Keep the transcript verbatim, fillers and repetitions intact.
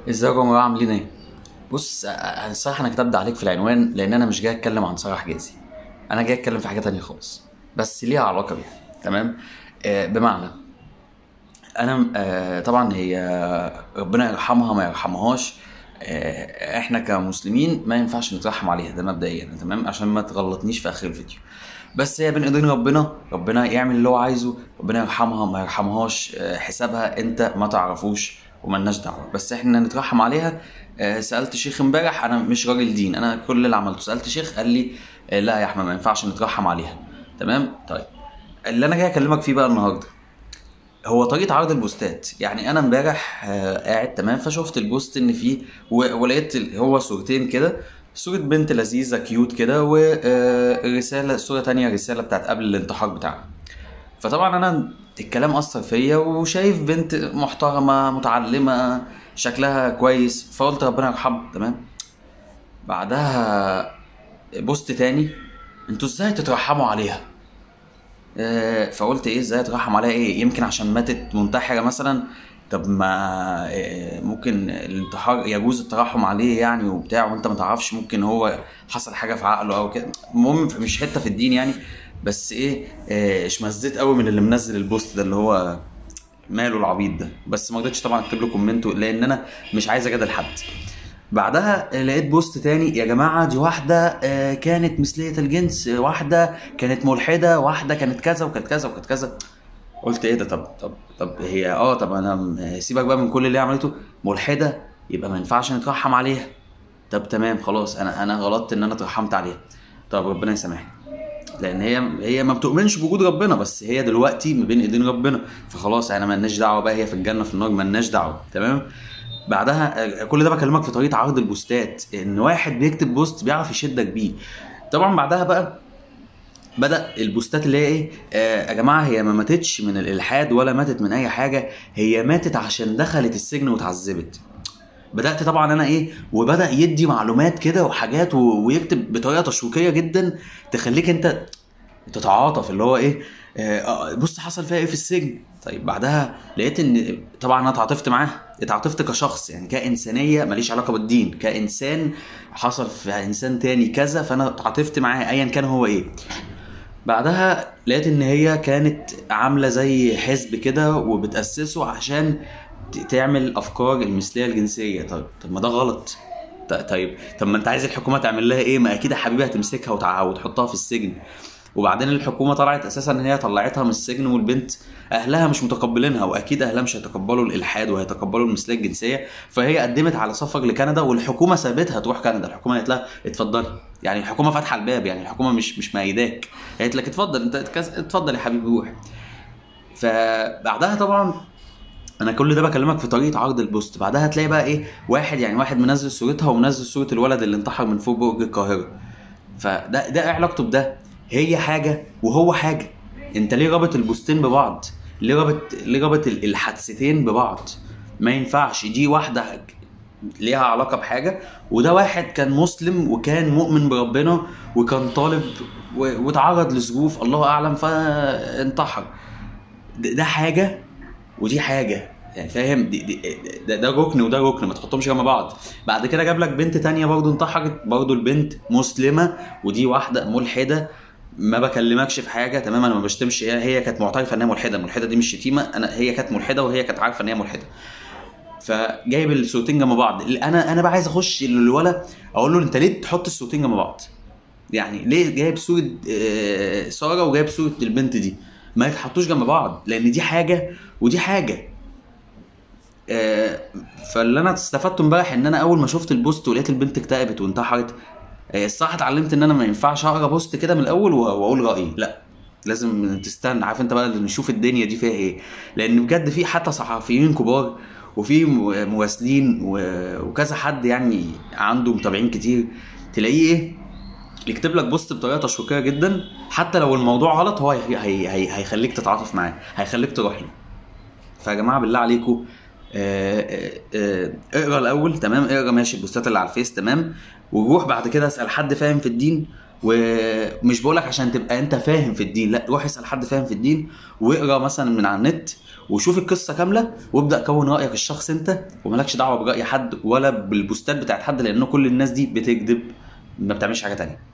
ازيكم يا جماعه عاملين ايه؟ بص، انا الصراحه انا كتبت عليك في العنوان لان انا مش جاي اتكلم عن سارة حجازي. انا جاي اتكلم في حاجه تانية خالص بس ليها علاقه بيها. تمام. آه بمعنى انا آه طبعا هي ربنا يرحمها ما يرحمهاش. آه احنا كمسلمين ما ينفعش نترحم عليها، ده مبدئيا تمام عشان ما تغلطنيش في اخر الفيديو. بس هي بين ايدين ربنا، ربنا يعمل اللي هو عايزه، ربنا يرحمها ما يرحمهاش، آه، حسابها انت ما تعرفوش وملناش دعوه، بس احنا نترحم عليها. آه، سالت شيخ امبارح، انا مش راجل دين، انا كل اللي عملته سالت شيخ قال لي آه، لا يا احمد ما ينفعش نترحم عليها. تمام. طيب، اللي انا جاي اكلمك فيه بقى النهارده هو طريقه عرض البوستات. يعني انا امبارح آه، قاعد تمام فشفت البوست ان فيه و- ولقيت ال- هو صورتين كده، صورة بنت لذيذة كيوت كده ورسالة، صورة تانية رسالة بتاعت قبل الانتحار بتاعها. فطبعا انا الكلام اثر فيا وشايف بنت محترمة متعلمة شكلها كويس، فقلت ربنا يرحمها. تمام. بعدها بوست تاني، انتوا ازاي تترحموا عليها؟ آه، فقلت ايه ازاي اترحم عليها؟ ايه يمكن عشان ماتت منتحرة مثلا؟ طب ما آه، ممكن الانتحار يجوز الترحم عليه يعني وبتاع، وانت ما تعرفش، ممكن هو حصل حاجة في عقله او كده. المهم مش حتة في الدين يعني، بس ايه آه، اشمئزيت قوي من اللي منزل البوست ده اللي هو ماله العبيط ده. بس ما رضيتش طبعا اكتب له كومنت لان انا مش عايز اجادل حد. بعدها لقيت بوست تاني، يا جماعة دي واحدة آه، كانت مثلية الجنس، واحدة كانت ملحدة، واحدة كانت كذا وكانت كذا وكانت كذا. قلت ايه ده؟ طب طب طب هي اه طب انا م- سيبك بقى من كل اللي هي عملته. ملحدة يبقى ما ينفعش نترحم عليها. طب تمام خلاص، انا انا غلطت ان انا اترحمت عليها. طب ربنا يسامحني، لان هي هي ما بتؤمنش بوجود ربنا، بس هي دلوقتي ما بين ايدين ربنا، فخلاص انا مالناش دعوه بقى، هي في الجنه في النار مالناش دعوه. تمام. بعدها آه، كل ده بكلمك في طريقه عرض البوستات، ان واحد بيكتب بوست بيعرف يشدك بيه. طبعا بعدها بقى بدأ البوستات اللي هي ايه، آه يا جماعه هي ما ماتتش من الالحاد ولا ماتت من اي حاجه، هي ماتت عشان دخلت السجن واتعذبت. بدأت طبعا انا ايه، وبدأ يدي معلومات كده وحاجات و- ويكتب بطريقه تشويقيه جدا تخليك انت تتعاطف، اللي هو ايه، آه آه، بص حصل فيها ايه في السجن. طيب بعدها لقيت ان طبعا انا اتعاطفت معاه، اتعاطفت كشخص يعني كإنسانية، ماليش علاقة بالدين، كإنسان حصل في إنسان تاني كذا، فأنا اتعاطفت معاه أيا كان هو إيه. بعدها لقيت إن هي كانت عاملة زي حزب كده وبتأسسه عشان ت- تعمل أفكار المثلية الجنسية. طب طب ما ده غلط. ط- طيب طب ما انت عايز الحكومه تعمل لها ايه؟ ما اكيد يا حبيبي هتمسكها وتع- وتحطها في السجن. وبعدين الحكومه طلعت اساسا ان هي طلعتها من السجن، والبنت اهلها مش متقبلينها، واكيد اهلها مش هيتقبلوا الالحاد وهيتقبلوا المثليه الجنسيه، فهي قدمت على سفر لكندا والحكومه سابتها تروح كندا. الحكومه قالت لها اتفضلي، يعني الحكومه فاتحه الباب، يعني الحكومه مش مش مأيداك، قالت لك اتفضل انت اتكز- اتفضل يا حبيبي روح. فبعدها طبعا انا كل ده بكلمك في طريقه عرض البوست. بعدها هتلاقي بقى ايه، واحد يعني واحد منزل صورتها ومنزل صوره الولد اللي انتحر من فوق برج القاهره. فده ده ايه علاقته بده؟ هي حاجه وهو حاجه. انت ليه رابط البوستين ببعض؟ ليه رابط ليه رابط ال- الحادثتين ببعض؟ ما ينفعش. دي واحده ليها علاقه بحاجه، وده واحد كان مسلم وكان مؤمن بربنا وكان طالب و- واتعرض لظروف الله اعلم فانتحر. ده ده حاجه ودي حاجه، يعني فاهم؟ دي دي ده, ده ركن وده ركن، ما تحطهمش جنب بعض. بعد كده جاب لك بنت تانية برضو انتحرت، برضو البنت مسلمه ودي واحده ملحده. ما بكلمكش في حاجه تمام، انا ما بشتمش، هي هي كانت معترفه ان هي ملحده، الملحده دي مش شتيمه، انا هي كانت ملحده وهي كانت عارفه ان هي ملحده. فجايب الصورتين جنب بعض. انا انا بقى عايز اخش للولا اقول له انت ليه تحط الصورتين جنب بعض؟ يعني ليه جايب صوره آه، ساره وجايب صوره البنت دي؟ ما يتحطوش جنب بعض لان دي حاجه ودي حاجه. آه، فاللي انا استفدته امبارح ان انا اول ما شفت البوست ولقيت البنت اكتئبت وانتحرت، آه، الصراحه اتعلمت ان انا ما ينفعش اقرا بوست كده من الاول و- واقول رايي، لا، لازم تستنى، عارف انت بقى، نشوف الدنيا دي فيها ايه. لان بجد في حتى صحفيين كبار وفي م- مراسلين و- وكذا حد يعني عنده متابعين كتير، تلاقيه ايه، يكتب لك بوست بطريقه تشويقيه جدا، حتى لو الموضوع غلط هو هي هي هي هيخليك تتعاطف معاه، هيخليك تروح له. فيا جماعه بالله عليكم، آه، آه، آه، اقرا الاول تمام، اقرا ماشي البوستات اللي على الفيس تمام، وروح بعد كده اسال حد فاهم في الدين. ومش بقولك عشان تبقى انت فاهم في الدين، لا، روح اسال حد فاهم في الدين واقرا مثلا من على النت وشوف القصه كامله وابدا كون رايك الشخص انت، ومالكش دعوه براي حد ولا بالبوستات بتاعت حد، لان كل الناس دي بتكذب، ما بتعملش حاجه تانية.